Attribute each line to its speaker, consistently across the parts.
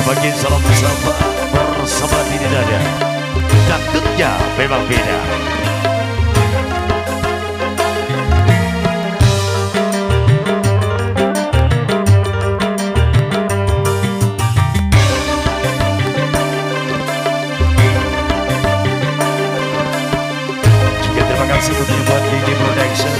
Speaker 1: Bagi salam bersama bersama Dini Dada. Dangdutnya memang beda. Juga terima kasih untuk buat Dini Production.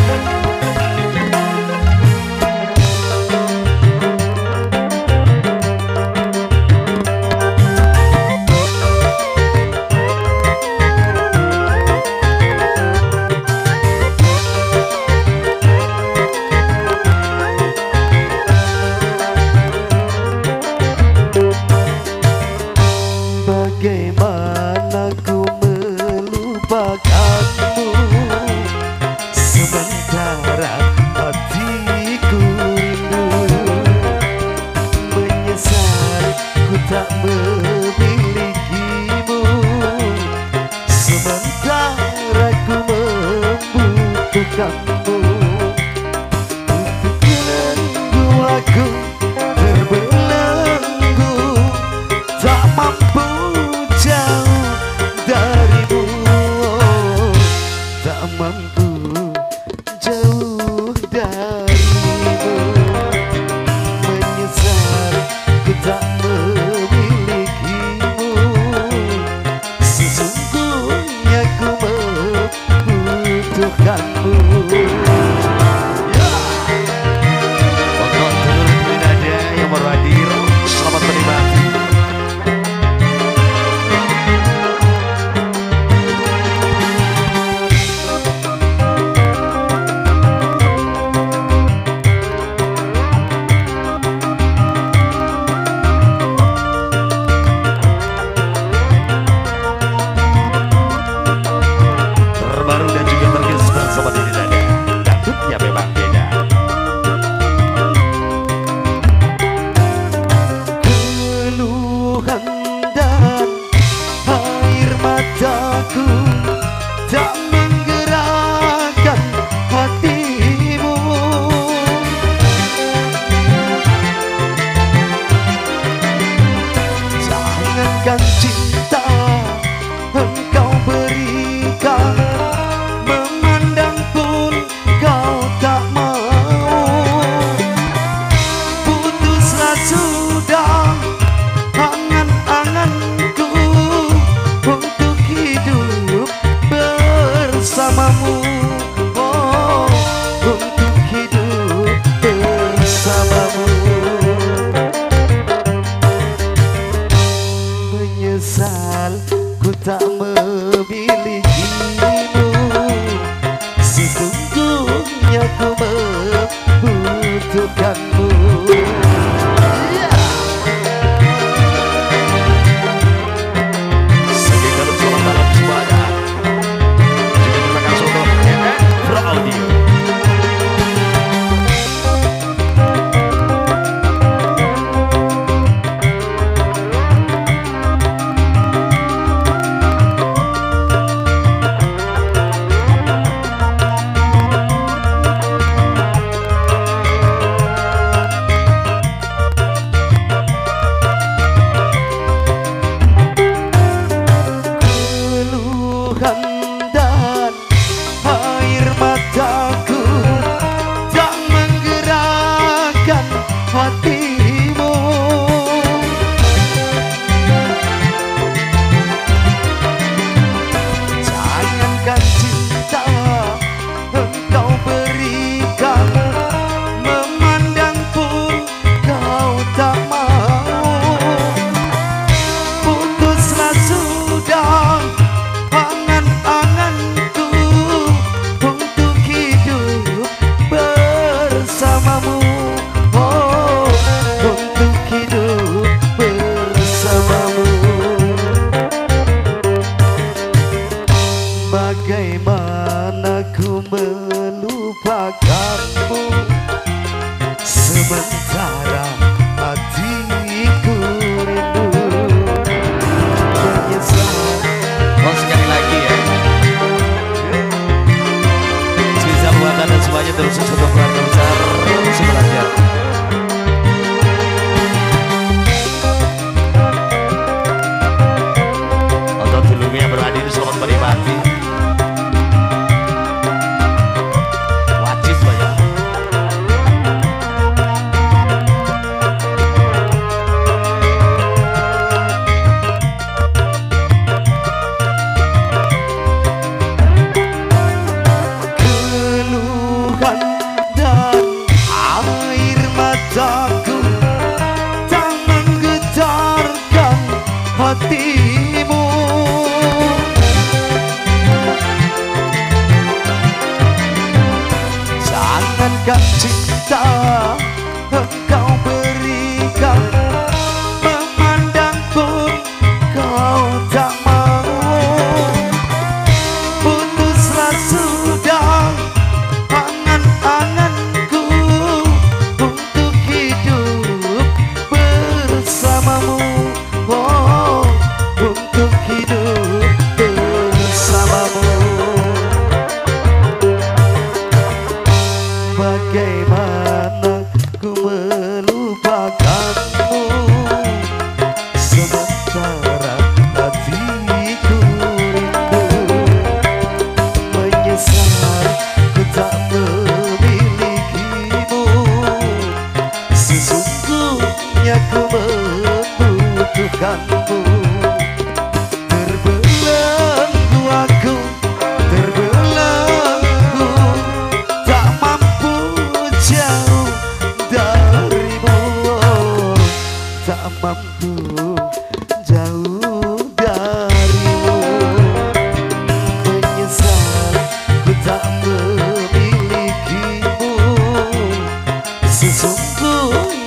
Speaker 2: Bagaimana ku melupakanmu, sementara hatiku rindu. Menyesal ku tak memilikimu, sementara ku membutuhkanmu. Untuk menunggu aku terbelenggu, tak mampu jauh darimu, tak mampu jauh darimu. Menyesal ku tak memilikimu, sesungguhnya ku membutuhkanmu.
Speaker 1: Untuk seluruh Dini Dada yang baru hadir, selamat menikmati. Terbaru dan juga terkini bersama Dini Dada. Dangdutnya memang beda.
Speaker 2: Keluhan dan air mataku tak menggerakkan hatimu. Jangankan cinta engkau berikan, memandang pun kau tak mau. Putuslah sudah angan-anganku untuk hidup bersamamu. Oh, untuk hidup bersamamu. Menyesal ku tak memilikimu, sesungguhnya ku membutuhkanmu.
Speaker 1: Sekian dalam salam malam semuanya. Juga terima kasih untuk Pro Audio.
Speaker 2: Keluhan dan air mataku tak menggerakkan hatimu. Jangankan cinta engkau berikan, memandang pun kau tak mau. Putuslah sudah angan-anganku untuk hidup bersamamu. Oh, untuk hidup bersamamu. Bagaimana ku melupakanmu, sementara hatiku rindu. Menyesal.
Speaker 1: Oh, sekali lagi ya. Spesial buat Anda semuanya, terus untuk keluarga besar sebelahnya.
Speaker 2: cintaku tak menggetarkan hatimu. Jangankan cinta engkau berikan, memandang pun kau tak mau. Putuslah sudah angan-anganku untuk hidup bersamamu. Oh, untuk hidup bersamamu. Bagaimana ku melupakanmu, sementara hatiku rindu. Menyesal ku tak memilikimu, sesungguhnya ku membutuhkanmu. Terbelenggu aku, terbelenggu, tak mampu jauh darimu, tak mampu jauh darimu. Menyesal ku tak memilikimu, sesungguhnya